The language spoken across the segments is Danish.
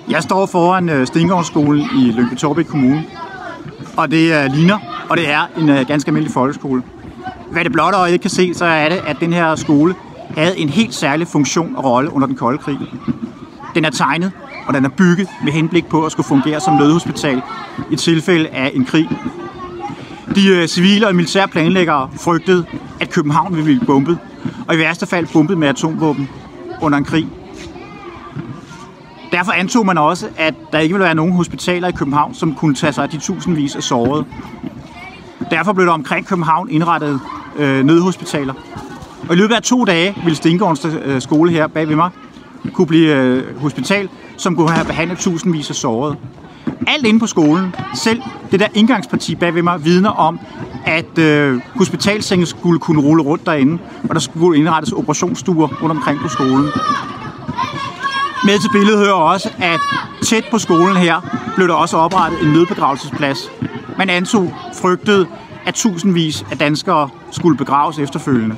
Jeg står foran Stengårdsskolen i Lyngby-Taarbæk Kommune, og det ligner, og det er en ganske almindelig folkeskole. Hvad det blotte øje ikke kan se, så er det, at den her skole havde en helt særlig funktion og rolle under den kolde krig. Den er tegnet, og den er bygget med henblik på at skulle fungere som nødhospital i tilfælde af en krig. De civile og militære planlæggere frygtede, at København ville blive bombet, og i værste fald bombet med atomvåben under en krig. Derfor antog man også, at der ikke ville være nogen hospitaler i København, som kunne tage sig af de tusindvis af sårede. Derfor blev der omkring København indrettet nødhospitaler. Og i løbet af 2 dage ville Stengårdens skole her bag ved mig kunne blive hospital, som kunne have behandlet tusindvis af sårede. Alt inde på skolen, selv det der indgangsparti bag ved mig, vidner om, at hospitalsenge skulle kunne rulle rundt derinde, og der skulle indrettes operationsstuer rundt omkring på skolen. Med til billedet hører også, at tæt på skolen her blev der også oprettet en nødbegravelsesplads. Man frygtede, at tusindvis af danskere skulle begraves efterfølgende.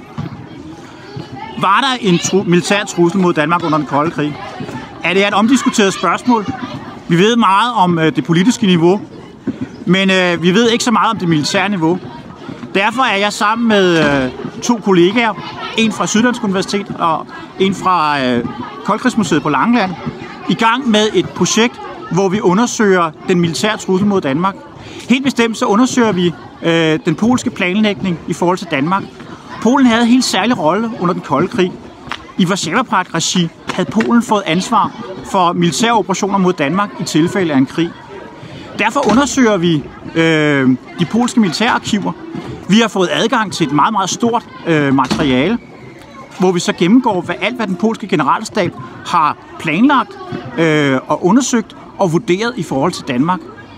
Var der en militær trussel mod Danmark under den kolde krig? Er det et omdiskuteret spørgsmål? Vi ved meget om det politiske niveau, men vi ved ikke så meget om det militære niveau. Derfor er jeg sammen med 2 kollegaer, en fra Syddansk Universitet og en fra Koldkrigsmuseet på Langeland, i gang med et projekt, hvor vi undersøger den militære trussel mod Danmark. Helt bestemt så undersøger vi den polske planlægning i forhold til Danmark. Polen havde en helt særlig rolle under den kolde krig. I Warszawapagt-regi havde Polen fået ansvar for militære operationer mod Danmark i tilfælde af en krig. Derfor undersøger vi de polske militærarkiver. Vi har fået adgang til et meget, meget stort materiale, hvor vi så gennemgår hvad den polske generalstab har planlagt og undersøgt og vurderet i forhold til Danmark.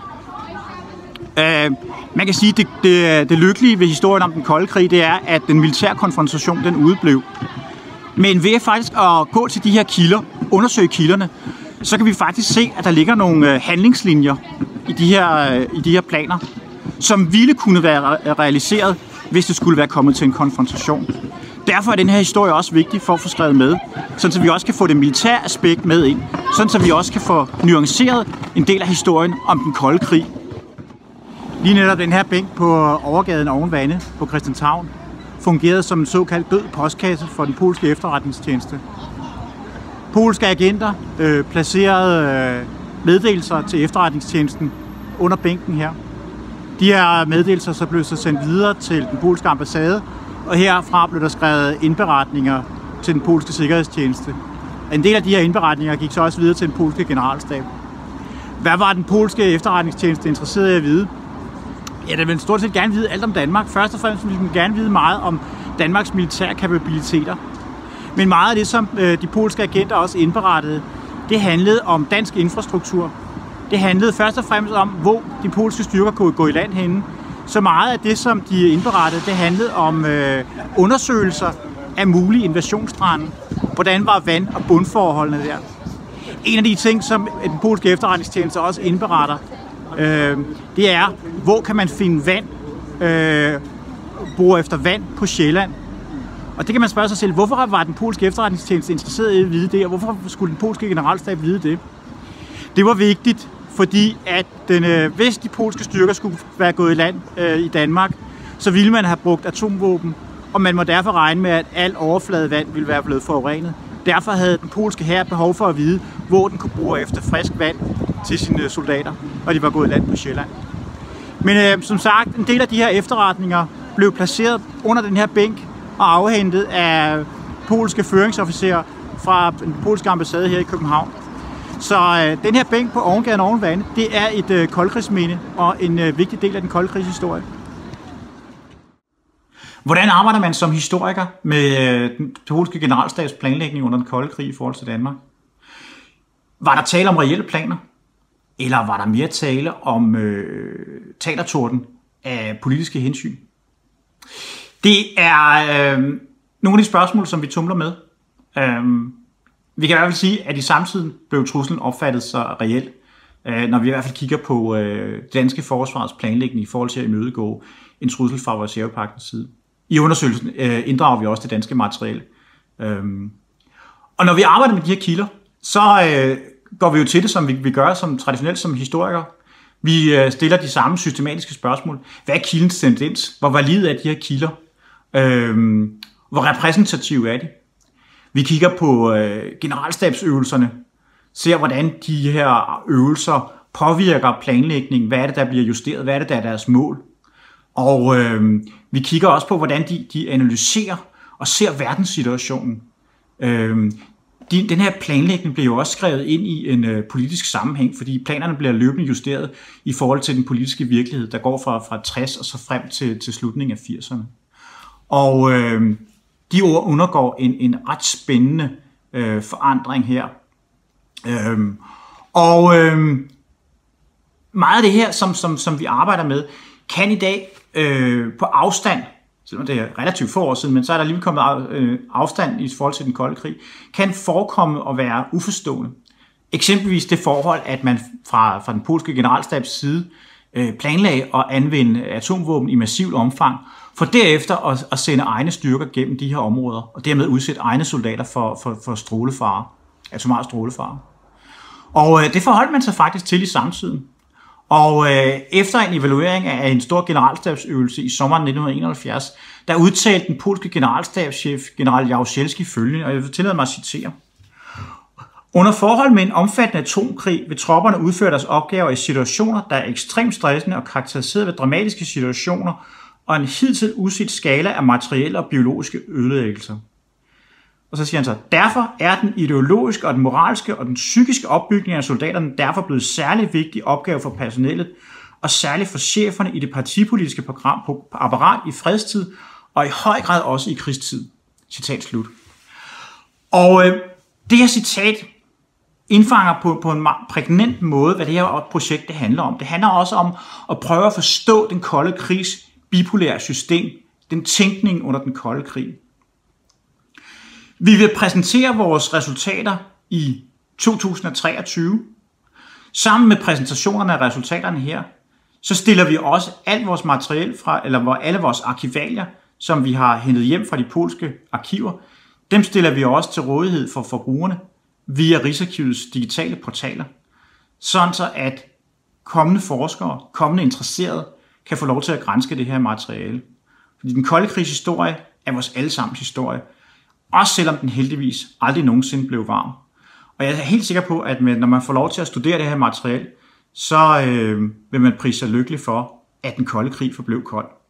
Man kan sige, at det lykkelige ved historien om den kolde krig, det er, at den militære konfrontation den udeblev. Men ved faktisk at gå til de her kilder, undersøge kilderne, så kan vi faktisk se, at der ligger nogle handlingslinjer i de her planer, som ville kunne være realiseret, hvis det skulle være kommet til en konfrontation. Derfor er den her historie også vigtig for at få skrevet med, så vi også kan få det militære aspekt med ind, så vi også kan få nuanceret en del af historien om den kolde krig. Lige netop den her bænk på overgaden oven Vande på Christianshavn fungerede som en såkaldt død postkasse for den polske efterretningstjeneste. Polske agenter placerede meddelelser til efterretningstjenesten under bænken her. De her meddelelser så blev så sendt videre til den polske ambassade, og herfra blev der skrevet indberetninger til den polske sikkerhedstjeneste. En del af de her indberetninger gik så også videre til den polske generalstab. Hvad var den polske efterretningstjeneste interesseret i at vide? Ja, den ville stort set gerne vide alt om Danmark. Først og fremmest ville den gerne vide meget om Danmarks militære kapabiliteter. Men meget af det, som de polske agenter også indberettede, det handlede om dansk infrastruktur. Det handlede først og fremmest om, hvor de polske styrker kunne gå i land henne. Så meget af det, som de indberettede, det handlede om undersøgelser af mulige invasionsstrande. Hvordan var vand- og bundforholdene der? En af de ting, som den polske efterretningstjeneste også indberetter, det er, hvor kan man finde vand, bore efter vand på Sjælland. Og det kan man spørge sig selv, hvorfor var den polske efterretningstjeneste interesseret i at vide det, og hvorfor skulle den polske generalstab vide det? Det var vigtigt, fordi at hvis de polske styrker skulle være gået i land i Danmark, så ville man have brugt atomvåben, og man må derfor regne med, at al overfladevand ville være blevet forurenet. Derfor havde den polske hær behov for at vide, hvor den kunne bruge efter frisk vand til sine soldater, og de var gået i land på Sjælland. Men som sagt, en del af de her efterretninger blev placeret under den her bænk og afhentet af polske føringsofficerer fra den polske ambassade her i København. Så den her bænk på overgaden oven Vande, det er et koldkrigsminde og en vigtig del af den kolde krigshistorie. Hvordan arbejder man som historiker med den polske generalstabs planlægning under den kolde krig i forhold til Danmark? Var der tale om reelle planer? Eller var der mere tale om talertorden af politiske hensyn? Det er nogle af de spørgsmål, som vi tumler med. Vi kan i hvert fald sige, at i samtiden blev truslen opfattet så reelt, når vi i hvert fald kigger på det danske forsvars planlægning i forhold til at imødegå en trussel fra Warszawapagtens side. I undersøgelsen inddrager vi også det danske materiale. Og når vi arbejder med de her kilder, så går vi jo til det, som vi gør som traditionelt som historikere. Vi stiller de samme systematiske spørgsmål. Hvad er kildens tendens? Hvor valide er de her kilder? Hvor repræsentative er de? Vi kigger på generalstabsøvelserne, ser hvordan de her øvelser påvirker planlægningen. Hvad er det, der bliver justeret? Hvad er det, der er deres mål? Og vi kigger også på, hvordan de analyserer og ser verdenssituationen. Den her planlægning bliver jo også skrevet ind i en politisk sammenhæng, fordi planerne bliver løbende justeret i forhold til den politiske virkelighed, der går fra 60 og så frem til slutningen af 80'erne. Og de ord undergår en ret spændende forandring her. Meget af det her, som vi arbejder med, kan i dag på afstand, selvom det er relativt få år siden, men så er der lige kommet afstand i forhold til den kolde krig, kan forekomme at være uforstående. Eksempelvis det forhold, at man fra den polske generalstabs side planlagde at anvende atomvåben i massivt omfang, for derefter at sende egne styrker gennem de her områder, og dermed udsætte egne soldater for strålefare, atomar strålefare. Og det forholdt man sig faktisk til i samtiden. Og efter en evaluering af en stor generalstabsøvelse i sommeren 1971, der udtalte den polske generalstabschef, general Jaruzelski, følgende, og jeg vil tillade mig at citere. Under forhold med en omfattende atomkrig vil tropperne udføre deres opgaver i situationer, der er ekstremt stressende og karakteriseret ved dramatiske situationer og en hidtil uset skala af materielle og biologiske ødelæggelser. Og så siger han så, derfor er den ideologiske og den moralske og den psykiske opbygning af soldaterne derfor blevet særlig vigtig opgave for personellet, og særligt for cheferne i det partipolitiske apparat i fredstid, og i høj grad også i krigstid. Citat slut. Og det her citat indfanger på en prægnant måde, hvad det her projekt det handler om. Det handler også om at prøve at forstå den kolde krigs bipolære system, den tænkning under den kolde krig. Vi vil præsentere vores resultater i 2023. Sammen med præsentationerne af resultaterne her, så stiller vi også alt vores materiel alle vores arkivalier, som vi har hentet hjem fra de polske arkiver, dem stiller vi også til rådighed for forbrugerne via Rigsarkivets digitale portaler, sådan så at kommende forskere, kommende interesserede, kan få lov til at granske det her materiale. Fordi den kolde krigs historie er vores allesammens historie, også selvom den heldigvis aldrig nogensinde blev varm. Og jeg er helt sikker på, at når man får lov til at studere det her materiale, så vil man prise sig lykkelig for, at den kolde krig forblev kold.